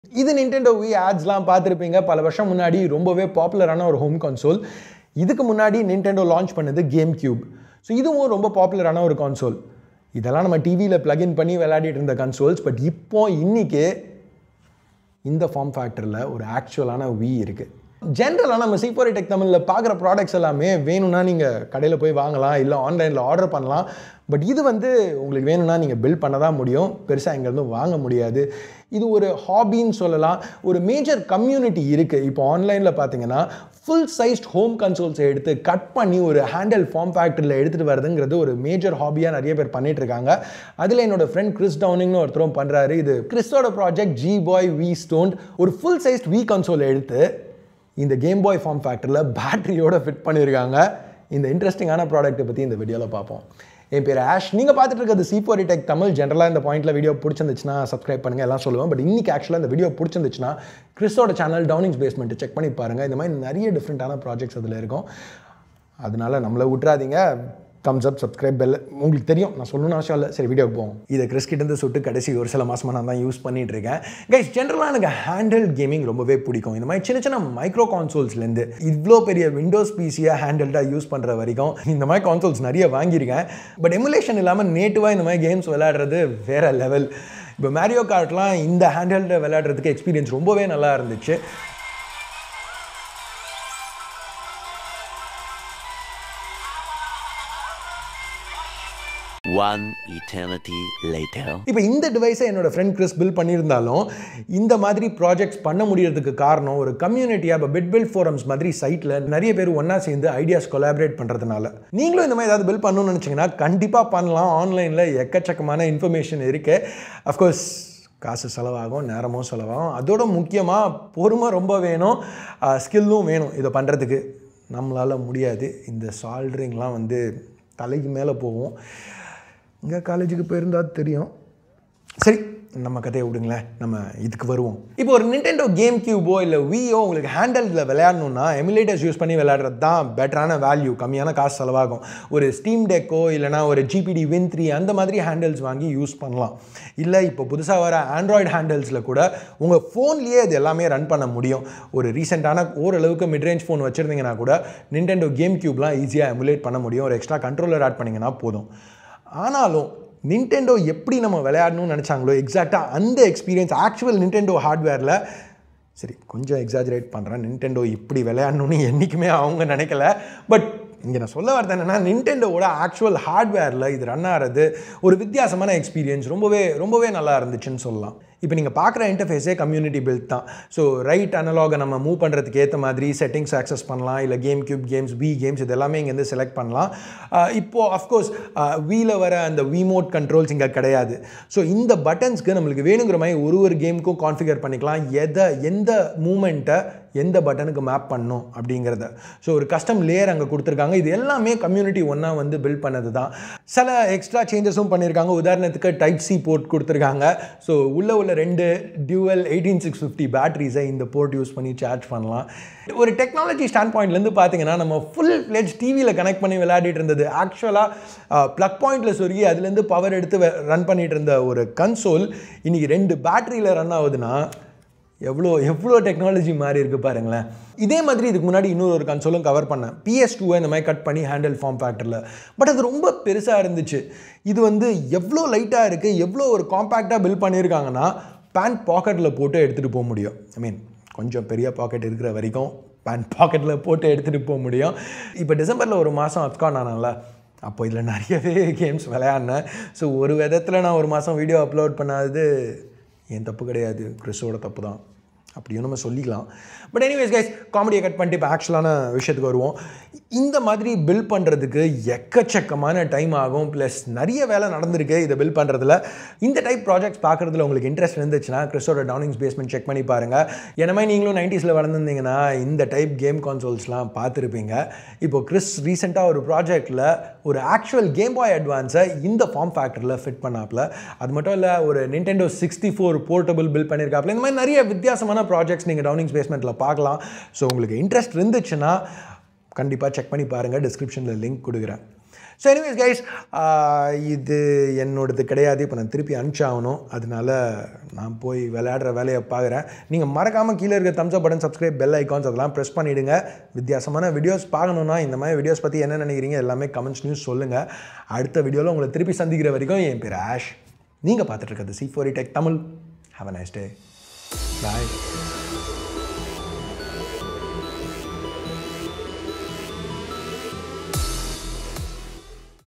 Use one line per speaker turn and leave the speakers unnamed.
இது Nintendo Wii adsலாம் பார்த்திருப்பீங்க பல வருஷம் முன்னாடி ரொம்பவே பாப்புலரான ஒரு ஹோம் கன்சோல். இதுக்கு முன்னாடி Nintendo லான்ச் பண்ணது GameCube. ஸோ இதுவும் ரொம்ப பாப்புலரான ஒரு கன்சோல். இதெல்லாம் நம்ம டிவியில் பிளக்இன் பண்ணி விளையாடிட்டு இருந்த கன்சோல்ஸ். பட் இப்போ இன்னைக்கு இந்த ஃபார்ம் ஃபேக்டரில் ஒரு ஆக்சுவலான Wii இருக்குது. ஜென்ரலாக நம்ம C4A Tech தமிழில் பார்க்குற ப்ராடக்ட்ஸ் எல்லாமே வேணும்னா நீங்கள் கடையில் போய் வாங்கலாம், இல்லை ஆன்லைனில் ஆர்டர் பண்ணலாம். பட் இது உங்களுக்கு வேணும்னா நீங்கள் பில்ட் பண்ண தான் முடியும், பெருசாக எங்கேருந்து வாங்க முடியாது. இது ஒரு ஹாபின்னு சொல்லலாம். ஒரு மேஜர் கம்யூனிட்டி இருக்குது. இப்போ ஆன்லைனில் பார்த்தீங்கன்னா ஃபுல் சைஸ்ட் ஹோம் கன்சோல்ஸை எடுத்து கட் பண்ணி ஒரு ஹேண்டல் ஃபார்ம் ஃபேக்டரியில் எடுத்துகிட்டு வரதுங்கிறது ஒரு மேஜர் ஹாபியாக நிறைய பேர் பண்ணிகிட்டு இருக்காங்க. அதில் என்னோட ஃப்ரெண்ட் கிறிஸ் டவுனிங்னு ஒருத்தரும் பண்ணுறாரு. இது கிறிஸோட ப்ராஜெக்ட் GameBoy Wii Stone. ஒரு ஃபுல் சைஸ்ட் Wii கன்சோலை எடுத்து இந்த GameBoy ஃபார்ம் ஃபேக்டரியில் பேட்டரியோட ஃபிட் பண்ணியிருக்காங்க. இந்த இன்ட்ரெஸ்டிங்கான ப்ராடக்ட்டை பற்றி இந்த வீடியோவில் பார்ப்போம். என் பேர் ஆஷ். நீங்கள் பார்த்துட்டு இருக்கிறது C4A Tech தமிழ். ஜென்ரலாக இந்த பாயிண்ட்டில் வீடியோ பிடிச்சிருந்துச்சுன்னா சப்ஸ்கிரைப் பண்ணுங்கள், எல்லாம் சொல்லுவேன். பட் இன்றைக்கி ஆக்சுவலாக இந்த வீடியோ பிடிச்சிருந்துச்சுன்னா கிறிஸோட சேனல் டவுனிங்ஸ் பேஸ்மெண்ட்டை செக் பண்ணி பாருங்கள். இந்த மாதிரி நிறைய டிஃப்ரெண்ட்டான ப்ராஜெக்ட்ஸ் அதில் இருக்கும். அதனால் நம்மளை விட்றாதீங்க. Thumbs up, subscribe, bell. உங்களுக்கு தெரியும், நான் சொல்லணும்னு அவசியம் இல்லை. சரி, வீடியோக்கு போவோம். இதை கிறிஸ்கிட்டேருந்து சுட்டு கடைசி ஒரு சில மாதமாக நான் தான் யூஸ் பண்ணிகிட்டு இருக்கேன். கைஸ், ஜென்ரலாக எனக்கு ஹேண்டில் கேமிங் ரொம்பவே பிடிக்கும். இந்த மாதிரி சின்ன சின்ன மைக்ரோ கான்சோல்ஸ்லேருந்து இவ்வளோ பெரிய விண்டோஸ் பிசியாக ஹேண்டில்டாக யூஸ் பண்ணுற வரைக்கும் இந்த மாதிரி கான்சோல்ஸ் நிறைய வாங்கியிருக்கேன். பட் எமுலேஷன் இல்லாமல் நேட்டிவாக இந்த மாதிரி கேம்ஸ் விளையாடுறது வேறு லெவல். இப்போ மேரியோ கார்ட்லாம் இந்த ஹேண்டில்ட விளையாடுறதுக்கு எக்ஸ்பீரியன்ஸ் ரொம்பவே நல்லா இருந்துச்சு.
One eternity later.
இப்போ இந்த டிவைஸை என்னோட ஃப்ரெண்ட் கிறிஸ் பில்ட் பண்ணியிருந்தாலும் இந்த மாதிரி ப்ராஜெக்ட்ஸ் பண்ண முடியறதுக்கு காரணம் ஒரு கம்யூனிட்டியாக இப்போ பில்ட் ஃபோரம்ஸ் மாதிரி சைட்டில் நிறைய பேர் ஒன்றா சேர்ந்து ஐடியாஸ் கொலாபரேட் பண்ணுறதுனால. நீங்களும் இந்த மாதிரி ஏதாவது பில்ட் பண்ணணும்னு நினச்சிங்கன்னா கண்டிப்பாக பண்ணலாம். ஆன்லைனில் எக்கச்சக்கமான இன்ஃபர்மேஷன் இருக்குது. அஃப்கோர்ஸ் காசு செலவாகும், நேரமும் செலவாகும். அதோட முக்கியமாக பொறுமை ரொம்ப வேணும், ஸ்கில்லும் வேணும். இதை பண்ணுறதுக்கு நம்மளால் முடியாது. இந்த சால்ட்ரிங்லாம் தலைக்கு மேலே போகும். இங்கே காலேஜுக்கு போயிருந்தால் தெரியும். சரி, நம்ம கதையை விடுங்களேன், நம்ம இதுக்கு வருவோம். இப்போ ஒரு Nintendo GameCube இல்லை Wiiயோ உங்களுக்கு ஹேண்டலில் விளையாடணுன்னா எமுலேட்டர்ஸ் யூஸ் பண்ணி விளையாடுறது தான் பெட்டரான வேல்யூ. கம்மியான காசு செலவாகும். ஒரு ஸ்டீம் டெக்கோ இல்லைனா ஒரு GPD Win 3 அந்த மாதிரி ஹேண்டல்ஸ் வாங்கி யூஸ் பண்ணலாம். இல்லை இப்போ புதுசாக வர ஆண்ட்ராய்டு ஹேண்டல்ஸில் கூட உங்கள் ஃபோன்லேயே அது எல்லாமே ரன் பண்ண முடியும். ஒரு ரீசெண்டான ஓரளவுக்கு மிட்ரேஞ்ச் ஃபோன் வச்சுருந்தீங்கன்னா கூட Nintendo GameCubeலாம் ஈஸியாக எமுலேட் பண்ண முடியும். ஒரு எக்ஸ்ட்ரா கண்ட்ரோலர் ஆட் பண்ணிங்கன்னா போதும். ஆனாலும் Nintendo எப்படி நம்ம விளையாடணும்னு நினச்சாங்களோ எக்ஸாக்டாக அந்த எக்ஸ்பீரியன்ஸ் ஆக்சுவல் Nintendo ஹார்ட்வேரில், சரி கொஞ்சம் எக்ஸாஜரேட் பண்ணுறேன், Nintendo இப்படி விளையாடணும்னு என்றைக்குமே அவங்க நினைக்கல. பட் இங்கே நான் சொல்ல வரது என்னென்னா, Nintendoவோட ஆக்சுவல் ஹார்ட்வேரில் இது ரன் ஆகிறது ஒரு வித்தியாசமான எக்ஸ்பீரியன்ஸ் ரொம்பவே நல்லா இருந்துச்சுன்னு சொல்லலாம். இப்போ நீங்கள் பார்க்குற இன்டர்ஃபேஸே கம்யூனிட்டி பில்ட் தான். ஸோ ரைட் அனலாகை நம்ம மூவ் பண்ணுறதுக்கு ஏற்ற மாதிரி செட்டிங்ஸ் ஆக்சஸ் பண்ணலாம். இல்லை GameCube கேம்ஸ், Wii கேம்ஸ் இது எல்லாமே இங்கேருந்து செலக்ட் பண்ணலாம். இப்போது அஃப்கோர்ஸ் Wiiல வர அந்த Wiimote கண்ட்ரோல்ஸ் இங்கே கிடையாது. ஸோ இந்த பட்டன்ஸ்க்கு நம்மளுக்கு வேணுங்கிற மாதிரி ஒரு கேமுக்கும் கான்ஃபிகர் பண்ணிக்கலாம். எந்த மூமெண்ட்டை எந்த பட்டனுக்கு மேப் பண்ணணும் அப்படிங்கிறத. ஸோ ஒரு கஸ்டம் லேயர் அங்கே கொடுத்துருக்காங்க. இது எல்லாமே கம்யூனிட்டி ஒன்றா பில்ட் பண்ணது தான். சில எக்ஸ்ட்ரா சேஞ்சஸும் பண்ணியிருக்காங்க. உதாரணத்துக்கு Type-C போர்ட் கொடுத்துருக்காங்க. ஸோ உள்ள 2 டியூவல் 18650 பேட்டரிஸை இந்த போர்ட் யூஸ் பண்ணி சார்ஜ் பண்ணலாம். ஒரு டெக்னாலஜி ஸ்டாண்ட் பாயிண்ட்லேருந்து பார்த்தீங்கன்னா நம்ம ஃபுல் ஃப்ளெட்ஜ் டிவியில் கனெக்ட் பண்ணி விளையாடிட்டு இருந்தது ஆக்சுவலாக ப்ளக் பாயிண்டில் சொருகி அதுலேருந்து பவர் எடுத்து ரன் பண்ணிகிட்டு இருந்த ஒரு கன்சோல் இன்றைக்கி 2 பேட்டரியில் ரன் ஆகுதுன்னா எவ்வளோ டெக்னாலஜி மாறி இருக்குது பாருங்களேன். இதே மாதிரி இதுக்கு முன்னாடி இன்னொரு கன்சோலும் கவர் பண்ணேன். PS2 இந்த மாதிரி கட் பண்ணி ஹேண்டில் ஃபார்ம் ஃபேக்டரில். பட் அது ரொம்ப பெருசாக இருந்துச்சு. இது எவ்வளோ லைட்டாக இருக்குது, எவ்வளோ ஒரு காம்பேக்டாக பில்ட் பண்ணியிருக்காங்கன்னா பேண்ட் பாக்கெட்டில் போட்டு எடுத்துகிட்டு போக முடியும். கொஞ்சம் பெரிய பாக்கெட் இருக்கிற வரைக்கும் பேண்ட் பாக்கெட்டில் போட்டு எடுத்துகிட்டு போக முடியும். இப்போ டிசம்பரில் ஒரு மாதம் அப்கான் ஆனால, அப்போ இதில் நிறையவே கேம்ஸ் விளையாடினேன். ஸோ ஒரு விதத்தில் நான் ஒரு மாதம் வீடியோ அப்லோட் பண்ணாதது என் தப்பு கிடையாது, கிறிஸோட தப்பு தான் அப்படியும் நம்ம சொல்லிக்கலாம். பட் எனிவேஸ் கைஸ், காமெடியை கட் பண்ணிட்டு இப்போ ஆக்சுவலான விஷயத்துக்கு வருவோம். இந்த மாதிரி பில்ட் பண்ணுறதுக்கு எக்கச்சக்கமான டைம் ஆகும். ப்ளஸ் நிறைய வேலை நடந்திருக்கு இதை பில்ட் பண்ணுறதுல. இந்த டைப் ப்ராஜெக்ட்ஸ் பார்க்குறதுல உங்களுக்கு இன்ட்ரெஸ்ட் இருந்துச்சுன்னா கிறிஸோட டவுனிங்ஸ் பேஸ்மெண்ட் செக் பண்ணி பாருங்கள். என்ன மாதிரி நீங்களும் 90s வளர்ந்துருந்தீங்கன்னா இந்த டைப் கேம் கான்சோல்ஸ்லாம் பார்த்துருப்பீங்க. இப்போது கிறிஸ் ரீசெண்டாக ஒரு ப்ராஜெக்டில் ஒரு ஆக்சுவல் GameBoy அட்வான்ஸை இந்த ஃபார்ம் ஃபேக்டரில் ஃபிட் பண்ணாப்பில். அது மட்டும் இல்லை, ஒரு Nintendo 64 போர்ட்டபிள் பில்ட் பண்ணியிருக்காப்புல. இந்த மாதிரி நிறைய வித்தியாசமான ப்ராஜெக்ட்ஸ் நீங்கள் டவுனிங்ஸ் பேஸ்மெண்ட்டில் பார்க்கலாம். ஸோ உங்களுக்கு இன்ட்ரெஸ்ட் இருந்துச்சுன்னா கண்டிப்பாக செக் பண்ணி பாருங்கள். டிஸ்கிரிப்ஷனில் லிங்க் கொடுக்குறேன். ஸோ எனிவேஸ் கைஸ், இது என்னோடது கிடையாது. இப்போ நான் திருப்பி அனுப்பிச்சாகணும். அதனால நான் போய் விளையாடுற வேலையை பார்க்குறேன். நீங்கள் மறக்காமல் கீழே இருக்க thumbs up button, subscribe, bell icons அதெல்லாம் ப்ரெஸ் பண்ணிவிடுங்க. வித்தியாசமான வீடியோஸ் பார்க்கணுன்னா இந்த மாதிரி வீடியோஸ் பற்றி என்ன நினைக்கிறீங்க எல்லாமே கமெண்ட்ஸ் நியூஸ் சொல்லுங்கள். அடுத்த வீடியோவில் உங்களை திருப்பி சந்திக்கிற வரைக்கும் என் பேர் ஆஷ். நீங்கள் பார்த்துட்டு இருக்கிறது C4E Tech Tamil. Have a nice day. Bye.